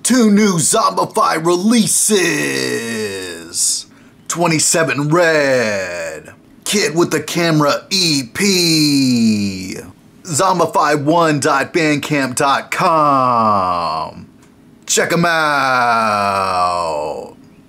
2 new ZOMBIFY releases. 27 Red. Kid with the Camera EP. Zombify1.bandcamp.com. Check them out.